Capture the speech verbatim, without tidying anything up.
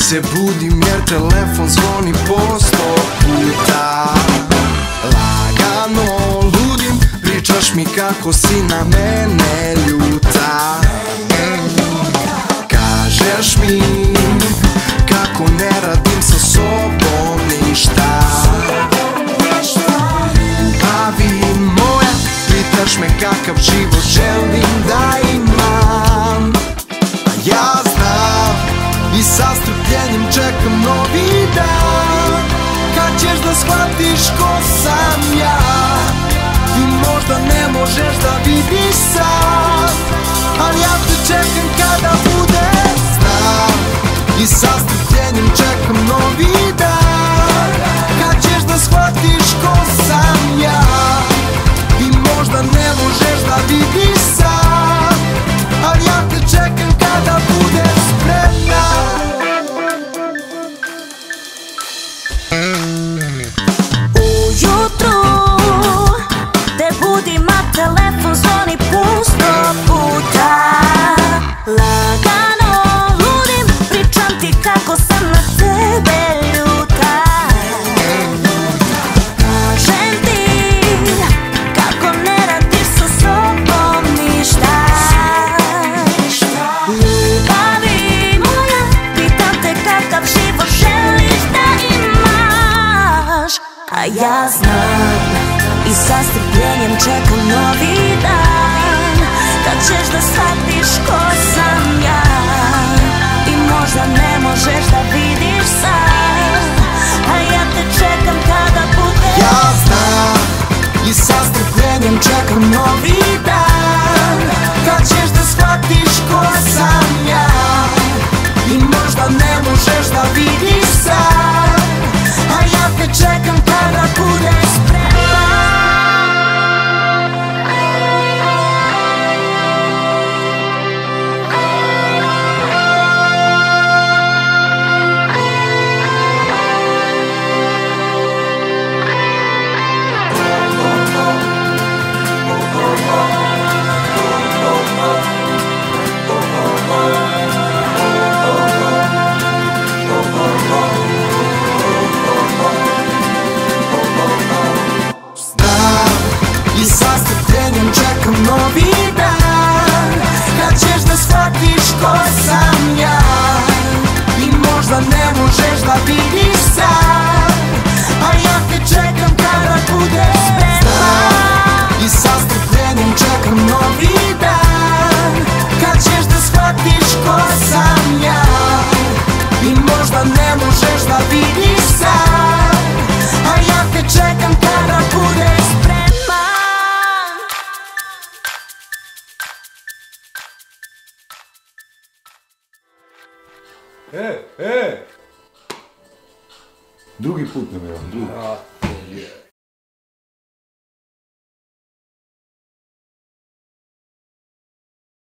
se budim jer telefon zvoni po sto puta. Lagano ludim, pričaš mi kako si na mene ljuta. Kažeš mi kako ne radim sa sobom ništa. Ljubavi moja, pitaš me kakav život želim da imam. A ja znam i sa strpljenjem čekam novi dan, kad ćeš da shvatiš ko sam ja. Ti možda ne možeš da vidiš sad, ali ja te čekam kada bude. Znam i sa strpljenjem čekam novi dan, kad ćeš da shvatiš ko sam ja. Ti možda ne možeš da vidiš sad, ali ja te čekam kada budeš spremna. Ujutru te budim, a telefon zvoni pusto puta. Lagano ludim, pričam ti kako sam na tebe ljuta. Kažem ti kako ne radiš sa sobom ništa. Ljubavi moja, pitam te kakav život želiš da imaš. A ja znam i sa strpljenjem čekam novi dan, kad ćeš da shvatiš ko sam ja. I možda ne možeš da vidiš sad, a ja te čekam kada bude. Ja znam i sa strpljenjem čekam novi dan, kad ćeš da shvatiš ko sam ja. I možda ne možeš da vidiš sad, a ja te čekam kada budeš spremna. I sa strpljenjem čekam novi dan, kad ćeš da shvatiš ko sam ja. I možda ne možeš da vidiš sad, a ja te čekam kada budeš spremna. I sa strpljenjem čekam novi dan, kad ćeš da shvatiš ko sam ja. I možda ne možeš da vidiš sad, a ja te čekam kada budeš spremna. E, e! Drugi put nam je on, drugi.